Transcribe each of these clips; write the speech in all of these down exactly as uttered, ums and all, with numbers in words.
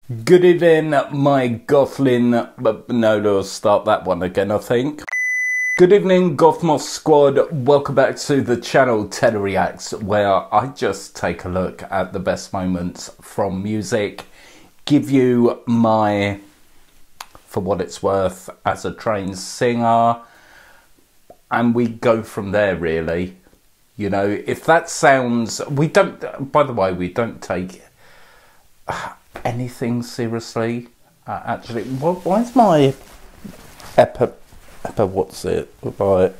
Good evening, my Gothlin, but no, they'll start that one again, I think. Good evening, Gothmoth Squad. Welcome back to the channel Teddy Reacts, where I just take a look at the best moments from music, give you my, for what it's worth, as a trained singer, and we go from there, really. You know, if that sounds, we don't, by the way, we don't take anything seriously. Uh, actually, wh why is my epi, epi what's it? Right.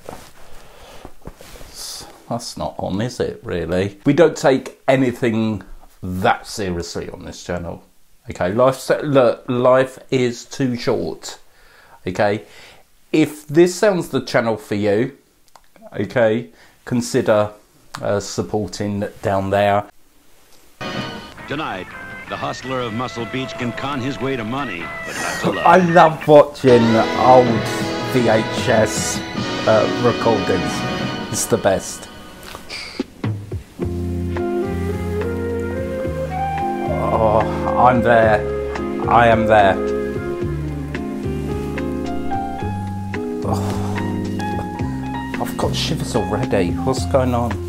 That's not on, is it, really? We don't take anything that seriously on this channel. Okay, life, look, life is too short. Okay, if this sounds the channel for you, okay, consider uh, supporting down there. Tonight, the hustler of Muscle Beach can con his way to money, but not to love. I love watching old V H S uh, recordings. It's the best. Oh, I'm there. I am there. Oh, I've got shivers already. What's going on?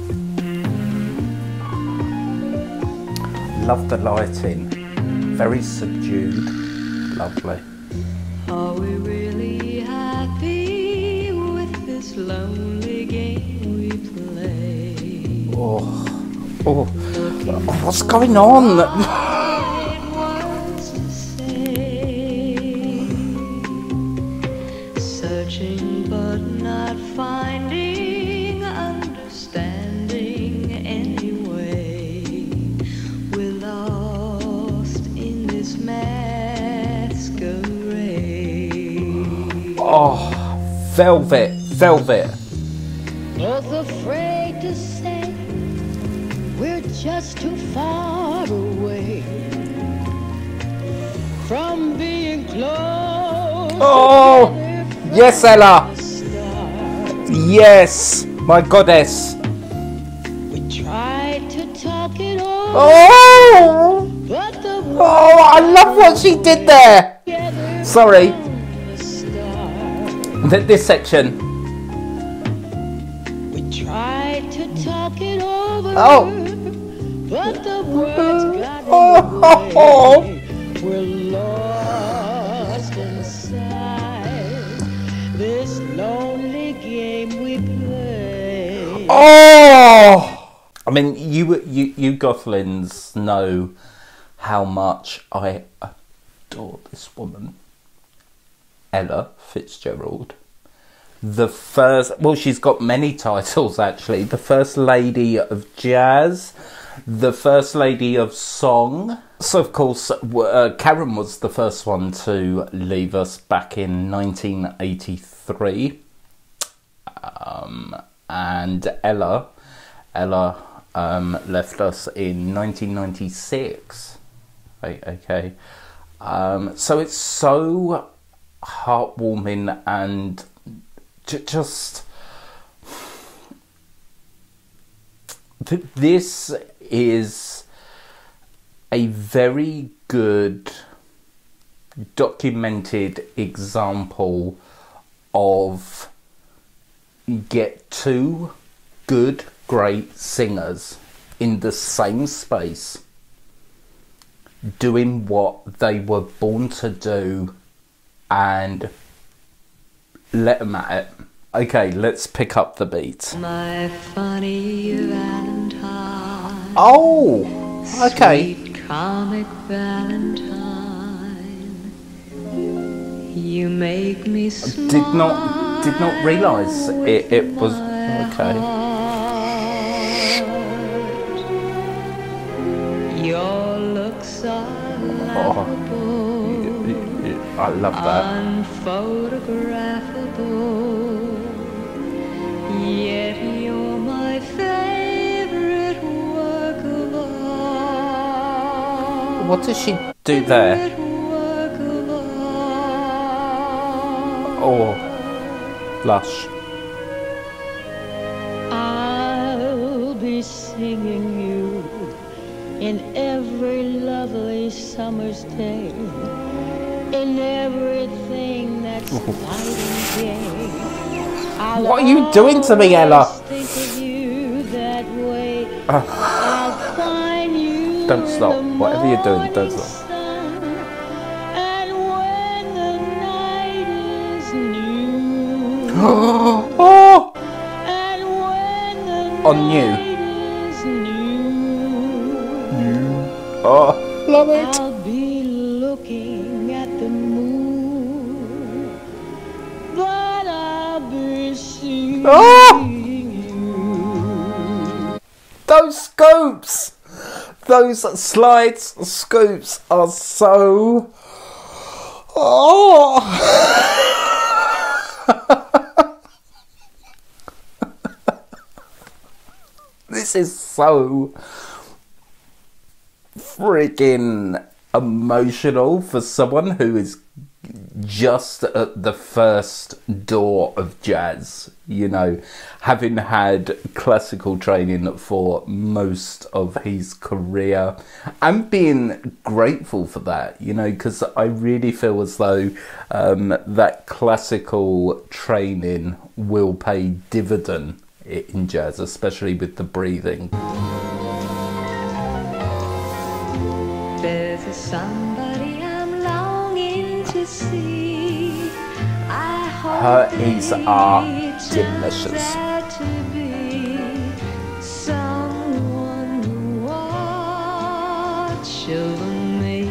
Love the lighting. Very subdued. Lovely. Are we really happy with this lonely game we play? Oh, oh, oh, what's going on? Searching but not finding understanding anyway. We're lost in this masquerade. Oh, velvet, velvet. Both afraid to say we're just too far away from being close. Oh, yes, Ella. Yes, my goddess. We tried to talk it over. Oh, But the oh, I love what she did there. Sorry, Th this section. We tried to talk it over. Oh, But the words got oh, oh, oh. We're lost inside this lonely game we play. Oh, I mean, you, you, you Gothlins know how much I adore this woman, Ella Fitzgerald. The first, well, she's got many titles actually. The First Lady of Jazz, the First Lady of Song. So of course, uh, Karen was the first one to leave us back in nineteen eighty-three. Um, and Ella, Ella um, left us in nineteen ninety-six. Okay, um, so it's so heartwarming and j just th this is a very good documented example of get two good, great singers in the same space doing what they were born to do and let them at it. Okay, let's pick up the beat. My funny Valentine. Oh, okay. Sweet comic Valentine. You make me smile. Did not did not realise it, it was okay. Your looks are Oh, laughable, I love that. unphotographable, yet you're my favorite work of art. What does she do there? Favorite work of art. Oh, lush. I'll be singing you in every lovely sunny summer's day, in everything that's light and gay. I'll What are you doing to me, Ella? always think of you that way. I'll find you Don't stop. in the Whatever you're doing, don't morning stop. sun. And when the night is new, Oh! and when the On you. night is new, Oh, love it. I'll be looking at the moon, but I'll be seeing Oh! you. Those scoops! Those slides scoops are so... Oh! This is so freaking emotional for someone who is just at the first door of jazz, you know, having had classical training for most of his career, and being grateful for that, you know, because I really feel as though um, that classical training will pay dividend in jazz, especially with the breathing. There's a somebody I'm longing to see. I hope Her ears are it's delicious. there to be someone who watch over me.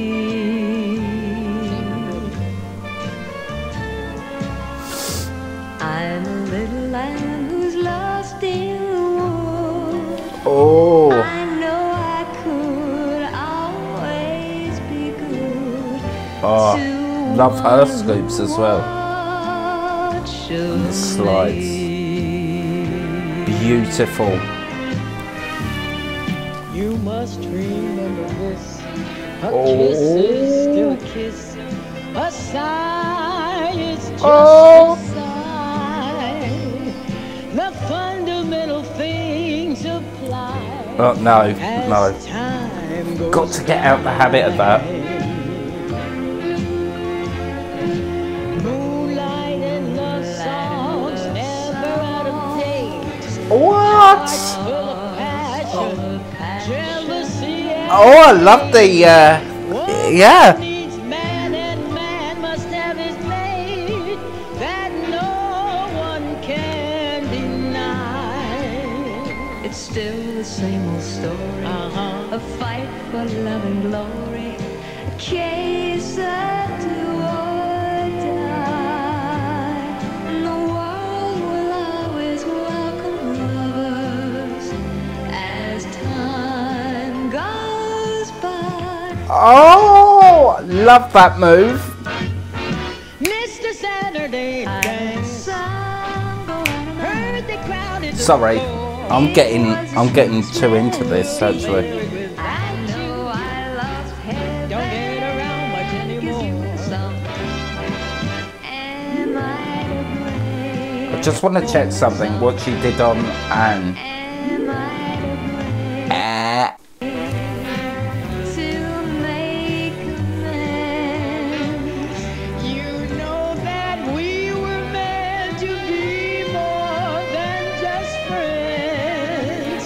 I'm a little lamb who's lost in the wood. Oh, I know I could always be good. oh, to love her one scoops as who well. watch And the over slides. me. Beautiful. You must remember this. A Oh. kiss is still a kiss. A sigh is just Oh. a sigh. The fundamental things apply. Oh, no, no. As time goes Got to get out the habit of that. by. Moonlight and love songs never out of date. What? Full of passion, jealousy, and Oh, I love the, uh, yeah. needs man, and man must have his mate that no one can deny. It's still the same old story. Uh-huh. A fight for love and glory. A case of do or die. And the world will always welcome lovers as time goes by. Oh, love that move. Mister Saturday dance. Heard the crowd is Sorry, I'm getting, I'm getting too into this actually. I know I lost heaven. Don't get around much anymore. Am I to blame? I just want to check something. What she did on Anne. Am I to blame? Eh. To make amends. You know that we were meant to be more than just friends.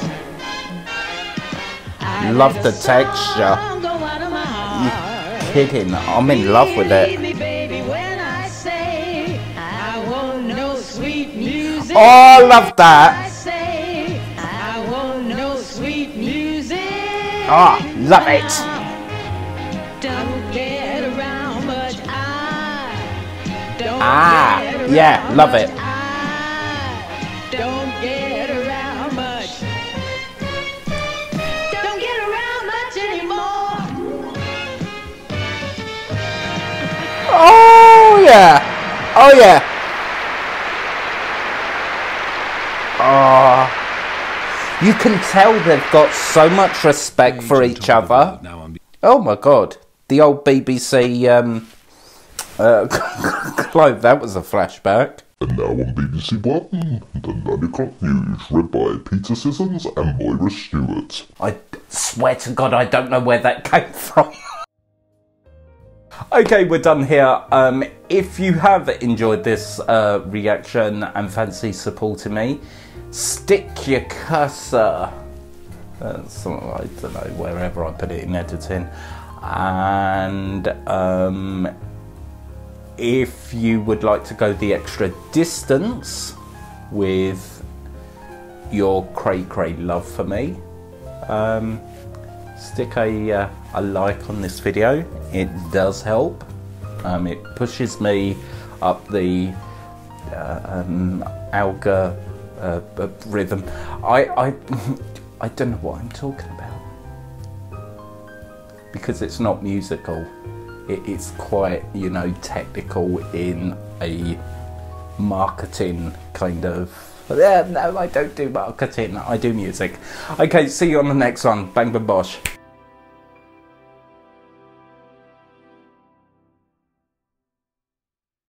I Love let the a texture. song go out of my heart. Kidding, I'm in love with Believe it. me, baby, when I say I want no sweet music. Oh, I love I that. say I want no sweet music. Ah, love it. Don't get around much. I don't Ah, get around yeah, love much. it. I don't get around much. Don't get around much anymore. Oh yeah. Oh yeah. Oh. You can tell they've got so much respect for each other. Oh my god. The old B B C um uh Clive, that was a flashback. And now on B B C One, the nine o'clock news, read by Peter Sissons and Moira Stewart. I swear to God I don't know where that came from. Okay, we're done here. Um, if you have enjoyed this uh, reaction and fancy supporting me, stick your cursor, uh, some, I don't know, wherever I put it in editing. And um, if you would like to go the extra distance with your cray cray love for me, um, stick a, uh, a like on this video. It does help. Um, it pushes me up the uh, um, alga uh, uh, rhythm. I, I, I don't know what I'm talking about. Because it's not musical. It, it's quite, you know, technical in a marketing kind of... Yeah, no, I don't do marketing. I do music. Okay, see you on the next one. Bang, bang, bosh.